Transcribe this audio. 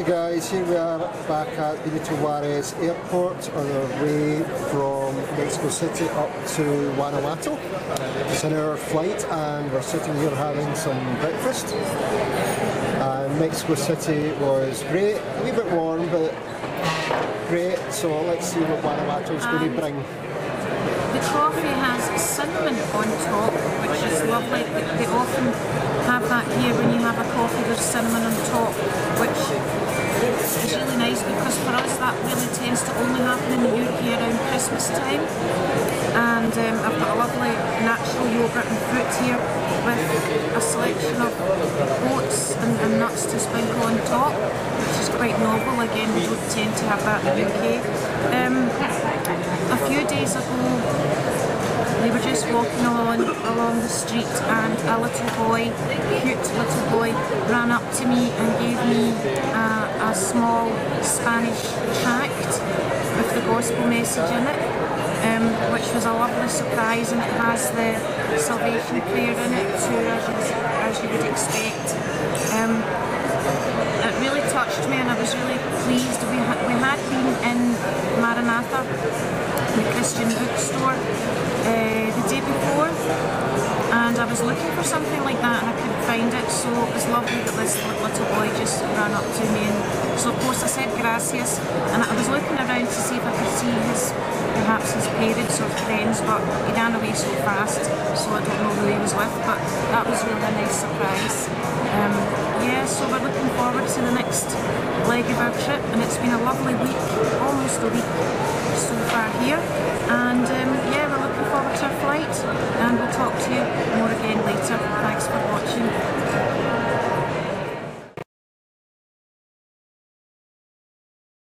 Hi guys, here we are back at Benito Juarez Airport on our way from Mexico City up to Guanajuato. It's an hour flight and we're sitting here having some breakfast. Mexico City was great, a wee bit warm but great, so let's see what Guanajuato is going to bring. The coffee has cinnamon on top, which is lovely. They often have that here when you have a coffee, there's cinnamon on top, which is really nice because for us that really tends to only happen in the UK around Christmas time. And I've got a lovely natural yoghurt and fruit here with a selection of oats and nuts to sprinkle on top, which is quite novel. Again, we don't tend to have that in the UK. A few days ago, we were just walking along the street and a little boy, cute little boy, ran up to me and gave me a small Spanish tract with the gospel message in it, which was a lovely surprise, and it has the salvation prayer in it too, as you would expect. It really touched me and I was really pleased. We had been in Maranatha, the Christian bookstore, the day before, and I was looking for something like that and I couldn't find it, so it was lovely that this little boy just ran up to me, and so of course I said gracias, and I was looking around to see if I could see perhaps his parents or friends, but he ran away so fast, so I don't know who he was with, but that was really a nice surprise. Yeah, so we're looking forward to the next leg of our trip, and it's been a lovely week, almost a week so far here, and yeah, we're looking forward to our flight, and we'll talk to you